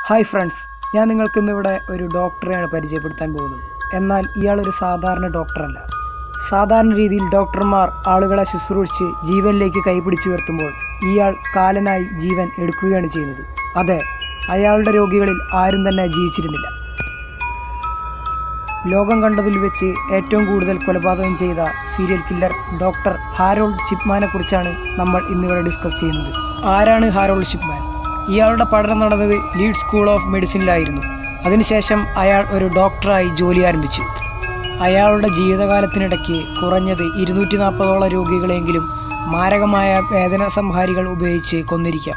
Hi friends, ഞാൻ നിങ്ങൾക്കിന്നിവിടെ ഒരു ഡോക്ടറെയാണ് പരിചയപ്പെടുത്താൻ പോകുന്നത്. എന്നാൽ ഇയാളൊരു സാധാരണ ഡോക്ടറല്ല. സാധാരണ രീതിയിൽ ഡോക്ടർമാർ ആളുകളെ ശുശ്രൂഷിച്ച് ജീവനിലേക്ക് കൈപിടിച്ചുയർത്തുമ്പോൾ ഇയാൾ കാലനായി ജീവൻ എടുക്കുകയാണ് ചെയ്യുന്നത്. അതെ, അയാളുടെ രോഗികളിൽ ആരും തന്നെ ജീവിച്ചിരുന്നില്ല. ലോകം കണ്ടതിൽ വെച്ച് ഏറ്റവും കൂടുതൽ കൊലപാതകം ചെയ്ത സീരിയൽ കില്ലർ ഡോക്ടർ ഹാരോൾഡ് ഷിപ്മാനെ കുറിച്ചാണ് നമ്മൾ ഇന്നിവിടെ ഡിസ്കസ് ചെയ്യുന്നത്. ആരാണ് ഹാരോൾഡ് ഷിപ്മാൻ? ഇയാളുടെ പഠനം നടന്നത് ലീഡ്സ് സ്കൂൾ ഓഫ് മെഡിസിനിലായിരുന്നു. അതിനുശേഷം അയാൾ ഒരു ഡോക്ടറായി ജോലി ആരംഭിച്ചു. അയാളുടെ ജീവിതകാലത്തിനിടയ്ക്ക് കുറഞ്ഞത് 240ഓളം രോഗികളെങ്കിലും മാരകമായ വേദന സംഹാരികൾ ഉപയോഗിച്ച് കൊന്നിരിക്കാം.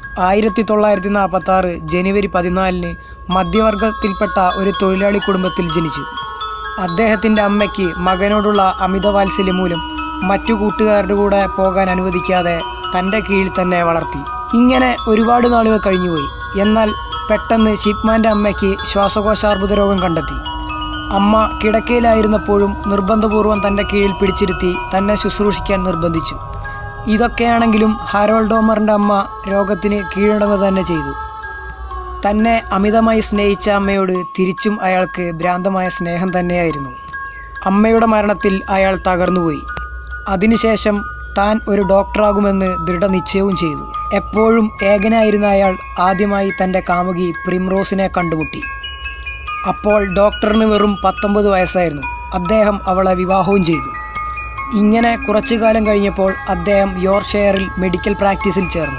1946 ജനുവരി 14 മധ്യവർഗത്തിൽപ്പെട്ട ഒരു തൊഴിലാളി കുടുംബത്തിൽ ജനിച്ചു. അദ്ദേഹത്തിൻ്റെ അമ്മയ്ക്ക് മകനോടുള്ള അമിതവാത്സല്യം മൂലം മറ്റു കൂട്ടുകാരുടെ കൂടെ പോകാൻ അനുവദിക്കാതെ തൻ്റെ കീഴിൽ തന്നെ വളർത്തി. ഇങ്ങനെ ഒരുപാട് നാളുകൾ കഴിഞ്ഞുപോയി. എന്നാൽ പെട്ടെന്ന് ഷിപ്മാൻ്റെ അമ്മയ്ക്ക് ശ്വാസകോശാർബുദ രോഗം കണ്ടെത്തി. അമ്മ കിടക്കയിലായിരുന്നപ്പോഴും നിർബന്ധപൂർവ്വം തൻ്റെ കീഴിൽ പിടിച്ചിരുത്തി തന്നെ ശുശ്രൂഷിക്കാൻ നിർബന്ധിച്ചു. ഇതൊക്കെയാണെങ്കിലും ഹാരോൾഡ് ഡോമറിൻ്റെ അമ്മ രോഗത്തിന് കീഴടങ്ങുക തന്നെ ചെയ്തു. തന്നെ അമിതമായി സ്നേഹിച്ച അമ്മയോട് തിരിച്ചും അയാൾക്ക് ഭ്രാന്തമായ സ്നേഹം തന്നെയായിരുന്നു. അമ്മയുടെ മരണത്തിൽ അയാൾ തകർന്നുപോയി. അതിനുശേഷം താൻ ഒരു ഡോക്ടറാകുമെന്ന് ദൃഢനിശ്ചയവും ചെയ്തു. എപ്പോഴും ഏകനായിരുന്ന അയാൾ ആദ്യമായി തൻ്റെ കാമുകി പ്രിംറോസിനെ കണ്ടുമുട്ടി. അപ്പോൾ ഡോക്ടറിന് വെറും 19 വയസ്സായിരുന്നു. അദ്ദേഹം അവളെ വിവാഹവും ചെയ്തു. ഇങ്ങനെ കുറച്ചു കാലം കഴിഞ്ഞപ്പോൾ അദ്ദേഹം യോർക്ക്ഷയറിൽ മെഡിക്കൽ പ്രാക്ടീസിൽ ചേർന്നു.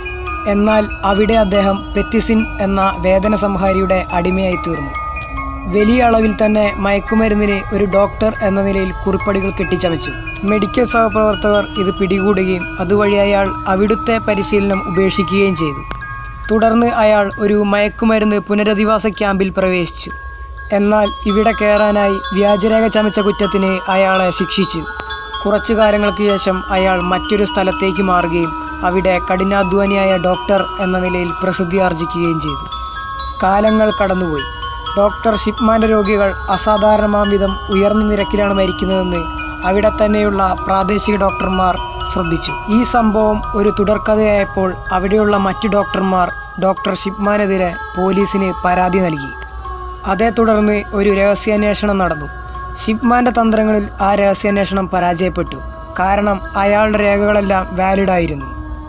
എന്നാൽ അവിടെ അദ്ദേഹം പെത്തിസിൻ എന്ന വേദന സംഹാരിയുടെ അടിമയായി തീർന്നു. വലിയ അളവിൽ തന്നെ മയക്കുമരുന്നിന് ഒരു ഡോക്ടർ എന്ന നിലയിൽ കുറിപ്പടികൾ കെട്ടിച്ചമച്ചു. മെഡിക്കൽ സഹപ്രവർത്തകർ ഇത് പിടികൂടുകയും അതുവഴി അയാൾ അവിടുത്തെ പരിശീലനം ഉപേക്ഷിക്കുകയും ചെയ്തു. തുടർന്ന് അയാൾ ഒരു മയക്കുമരുന്ന് പുനരധിവാസ ക്യാമ്പിൽ പ്രവേശിച്ചു. എന്നാൽ ഇവിടെ കയറാനായി വ്യാജരേഖ ചമച്ച കുറ്റത്തിന് അയാളെ ശിക്ഷിച്ചു. കുറച്ചു കാലങ്ങൾക്ക് ശേഷം അയാൾ മറ്റൊരു സ്ഥലത്തേക്ക് മാറുകയും അവിടെ കഠിനാധ്വാനിയായ ഡോക്ടർ എന്ന നിലയിൽ പ്രസിദ്ധി ആർജിക്കുകയും ചെയ്തു. കാലങ്ങൾ കടന്നുപോയി. ഡോക്ടർ ഷിപ്മാൻ്റെ രോഗികൾ അസാധാരണമാം വിധം ഉയർന്ന നിരക്കിലാണ് മരിക്കുന്നതെന്ന് അവിടെ തന്നെയുള്ള പ്രാദേശിക ഡോക്ടർമാർ ശ്രദ്ധിച്ചു. ഈ സംഭവം ഒരു തുടർക്കഥയായപ്പോൾ അവിടെയുള്ള മറ്റ് ഡോക്ടർമാർ ഡോക്ടർ ഷിപ്മാനെതിരെ പോലീസിന് പരാതി നൽകി. അതേ തുടർന്ന് ഒരു രഹസ്യാന്വേഷണം നടന്നു. ഷിപ്മാൻ്റെ തന്ത്രങ്ങളിൽ ആ രഹസ്യാന്വേഷണം പരാജയപ്പെട്ടു. കാരണം അയാളുടെ രേഖകളെല്ലാം വാലിഡായിരുന്നു.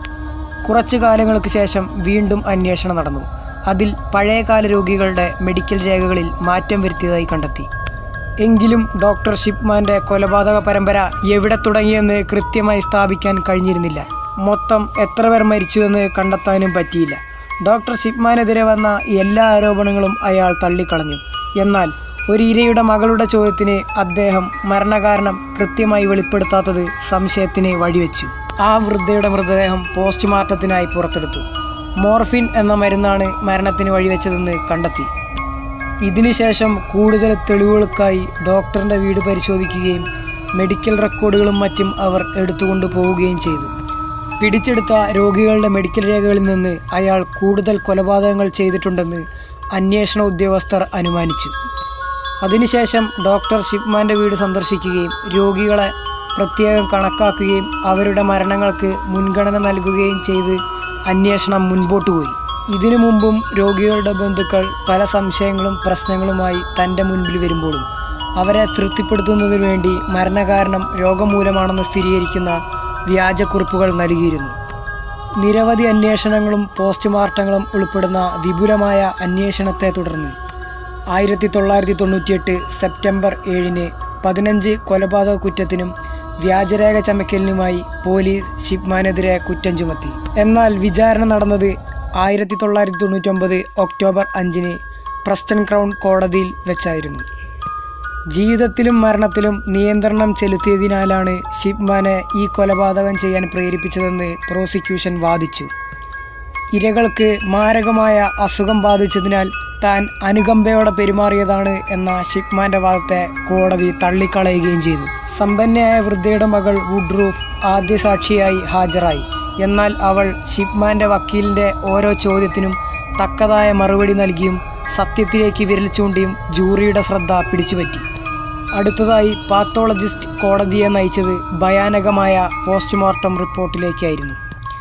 കുറച്ചു കാലങ്ങൾക്ക് ശേഷം വീണ്ടും അന്വേഷണം നടന്നു. അതിൽ പഴയകാല രോഗികളുടെ മെഡിക്കൽ രേഖകളിൽ മാറ്റം വരുത്തിയതായി കണ്ടെത്തി. എങ്കിലും ഡോക്ടർ ഷിപ്മാൻ്റെ കൊലപാതക പരമ്പര എവിടെ തുടങ്ങിയെന്ന് കൃത്യമായി സ്ഥാപിക്കാൻ കഴിഞ്ഞിരുന്നില്ല. മൊത്തം എത്ര പേർ മരിച്ചുവെന്ന് കണ്ടെത്താനും പറ്റിയില്ല. ഡോക്ടർ ഷിപ്മാനെതിരെ വന്ന എല്ലാ ആരോപണങ്ങളും അയാൾ തള്ളിക്കളഞ്ഞു. എന്നാൽ ഒരു ഇരയുടെ മകളുടെ ചോദ്യത്തിന് അദ്ദേഹം മരണകാരണം കൃത്യമായി വെളിപ്പെടുത്താത്തത് സംശയത്തിന് വഴിവെച്ചു. ആ വൃദ്ധയുടെ മൃതദേഹം പോസ്റ്റ്മോർട്ടത്തിനായി പുറത്തെടുത്തു. മോർഫിൻ എന്ന മരുന്നാണ് മരണത്തിന് വഴിവെച്ചതെന്ന് കണ്ടെത്തി. ഇതിനുശേഷം കൂടുതൽ തെളിവുകൾക്കായി ഡോക്ടറിൻ്റെ വീട് പരിശോധിക്കുകയും മെഡിക്കൽ റെക്കോർഡുകളും മറ്റും അവർ എടുത്തുകൊണ്ട് പോവുകയും ചെയ്തു. പിടിച്ചെടുത്ത രോഗികളുടെ മെഡിക്കൽ രേഖകളിൽ നിന്ന് അയാൾ കൂടുതൽ കൊലപാതകങ്ങൾ ചെയ്തിട്ടുണ്ടെന്ന് അന്വേഷണ ഉദ്യോഗസ്ഥർ അനുമാനിച്ചു. അതിനുശേഷം ഡോക്ടർ ഷിപ്മാൻ്റെ വീട് സന്ദർശിക്കുകയും രോഗികളെ പ്രത്യേകം കണക്കാക്കുകയും അവരുടെ മരണങ്ങൾക്ക് മുൻഗണന നൽകുകയും ചെയ്ത് അന്വേഷണം മുൻപോട്ട് പോയി. ഇതിനു മുമ്പും രോഗികളുടെ ബന്ധുക്കൾ പല സംശയങ്ങളും പ്രശ്നങ്ങളുമായി തൻ്റെ മുൻപിൽ വരുമ്പോഴും അവരെ തൃപ്തിപ്പെടുത്തുന്നതിനു വേണ്ടി മരണകാരണം രോഗം മൂലമാണെന്ന് സ്ഥിരീകരിക്കുന്ന വ്യാജക്കുറിപ്പുകൾ നൽകിയിരുന്നു. നിരവധി അന്വേഷണങ്ങളും പോസ്റ്റ്മോർട്ടങ്ങളും ഉൾപ്പെടുന്ന വിപുലമായ അന്വേഷണത്തെ തുടർന്ന് 1998 സെപ്റ്റംബർ 7 15 കൊലപാതക കുറ്റത്തിനും വ്യാജരേഖ ചമയ്ക്കലിനുമായി പോലീസ് ഷിപ്മാനെതിരെ കുറ്റം ചുമത്തി. എന്നാൽ വിചാരണ നടന്നത് 1999 ഒക്ടോബർ 5 പ്രസ്റ്റൺ ക്രൗൺ കോടതിയിൽ വെച്ചായിരുന്നു. ജീവിതത്തിലും മരണത്തിലും നിയന്ത്രണം ചെലുത്തിയതിനാലാണ് ഷിപ്മാനെ ഈ കൊലപാതകം ചെയ്യാൻ പ്രേരിപ്പിച്ചതെന്ന് പ്രോസിക്യൂഷൻ വാദിച്ചു. ഇരകൾക്ക് മാരകമായ അസുഖം ബാധിച്ചതിനാൽ താൻ അനുകമ്പയോടെ പെരുമാറിയതാണ് എന്ന ഷിപ്മാൻ്റെ വാദത്തെ കോടതി തള്ളിക്കളയുകയും ചെയ്തു. സമ്പന്നയായ വൃദ്ധയുടെ മകൾ വുഡ്റൂഫ് ആദ്യ സാക്ഷിയായി ഹാജരായി. എന്നാൽ അവൾ ഷിപ്മാൻ്റെ വക്കീലിൻ്റെ ഓരോ ചോദ്യത്തിനും തക്കതായ മറുപടി നൽകിയും സത്യത്തിലേക്ക് വിരൽ ചൂണ്ടിയും ജൂറിയുടെ ശ്രദ്ധ പിടിച്ചുപറ്റി. അടുത്തതായി പാത്തോളജിസ്റ്റ് കോടതിയെ നയിച്ചത് ഭയാനകമായ പോസ്റ്റ്മോർട്ടം റിപ്പോർട്ടിലേക്കായിരുന്നു.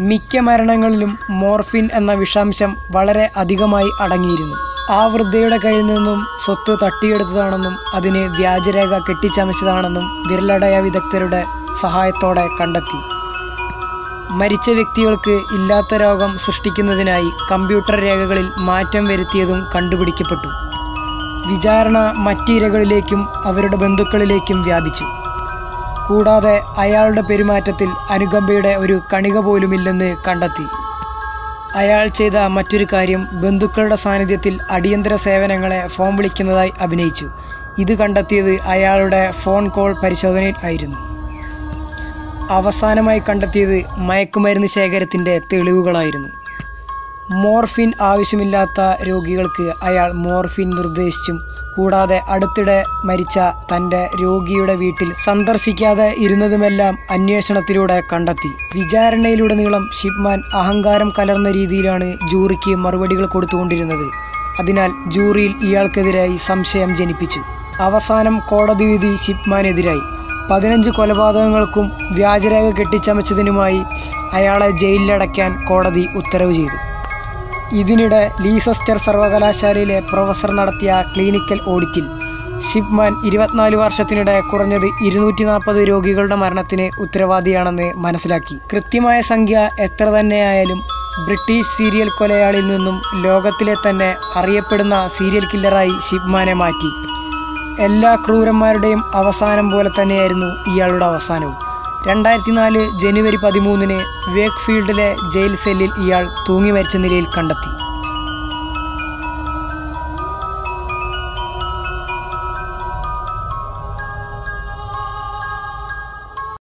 മിക്ക മരണങ്ങളിലും മോർഫിൻ എന്ന വിഷാംശം വളരെ അധികമായി അടങ്ങിയിരുന്നു. ആ വൃദ്ധയുടെ കയ്യിൽ നിന്നും സ്വത്ത് തട്ടിയെടുത്തതാണെന്നും അതിന് വ്യാജരേഖ കെട്ടിച്ചമച്ചതാണെന്നും വിരലടയ വിദഗ്ധരുടെ സഹായത്തോടെ കണ്ടെത്തി. മരിച്ച വ്യക്തികൾക്ക് ഇല്ലാത്ത രോഗം സൃഷ്ടിക്കുന്നതിനായി കമ്പ്യൂട്ടർ രേഖകളിൽ മാറ്റം വരുത്തിയതും കണ്ടുപിടിക്കപ്പെട്ടു. വിചാരണ മറ്റിരകളിലേക്കും അവരുടെ ബന്ധുക്കളിലേക്കും വ്യാപിച്ചു. കൂടാതെ അയാളുടെ പെരുമാറ്റത്തിൽ അനുകമ്പയുടെ ഒരു കണിക പോലുമില്ലെന്ന് കണ്ടെത്തി. അയാൾ ചെയ്ത മറ്റൊരു കാര്യം ബന്ധുക്കളുടെ സാന്നിധ്യത്തിൽ അടിയന്തര സേവനങ്ങളെ ഫോൺ വിളിക്കുന്നതായി അഭിനയിച്ചു. ഇത് കണ്ടെത്തിയത് അയാളുടെ ഫോൺ കോൾ പരിശോധനയിൽ ആയിരുന്നു. അവസാനമായി കണ്ടെത്തിയത് മയക്കുമരുന്ന് ശേഖരത്തിൻ്റെ തെളിവുകളായിരുന്നു. മോർഫിൻ ആവശ്യമില്ലാത്ത രോഗികൾക്ക് അയാൾ മോർഫിൻ നിർദ്ദേശിച്ചും കൂടാതെ അടുത്തിടെ മരിച്ച തൻ്റെ രോഗിയുടെ വീട്ടിൽ സന്ദർശിക്കാതെ ഇരുന്നതുമെല്ലാം അന്വേഷണത്തിലൂടെ കണ്ടെത്തി. വിചാരണയിലുടനീളം ഷിപ്മാൻ അഹങ്കാരം കലർന്ന രീതിയിലാണ് ജൂറിക്ക് മറുപടികൾ കൊടുത്തുകൊണ്ടിരുന്നത്. അതിനാൽ ജൂറിയിൽ ഇയാൾക്കെതിരായി സംശയം ജനിപ്പിച്ചു. അവസാനം കോടതി വിധി ഷിപ്മാനെതിരായി. 15 കൊലപാതകങ്ങൾക്കും വ്യാജരേഖ കെട്ടിച്ചമച്ചതിനുമായി അയാളെ ജയിലിലടയ്ക്കാൻ കോടതി ഉത്തരവ് ചെയ്തു. ഇതിനിടെ ലീസെസ്റ്റർ സർവകലാശാലയിലെ പ്രൊഫസർ നടത്തിയ ക്ലിനിക്കൽ ഓഡിറ്റിൽ ഷിപ്മാൻ 24 വർഷത്തിനിടെ കുറഞ്ഞത് 240 രോഗികളുടെ മരണത്തിന് ഉത്തരവാദിയാണെന്ന് മനസ്സിലാക്കി. കൃത്യമായ സംഖ്യ എത്ര തന്നെയായാലും ബ്രിട്ടീഷ് സീരിയൽ കൊലയാളിൽ നിന്നും ലോകത്തിലെ തന്നെ അറിയപ്പെടുന്ന സീരിയൽ കില്ലറായി ഷിപ്മാനെ മാറ്റി. എല്ലാ ക്രൂരന്മാരുടെയും അവസാനം പോലെ തന്നെയായിരുന്നു ഇയാളുടെ അവസാനവും. 2004 ജനുവരി 13 വേക്ക്ഫീൽഡിലെ ജയിൽ സെല്ലിൽ ഇയാൾ തൂങ്ങി മരിച്ച നിലയിൽ കണ്ടെത്തി.